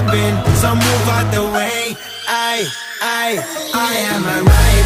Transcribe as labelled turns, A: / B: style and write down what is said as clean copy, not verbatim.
A: jumping, so move out the way. I am a riot.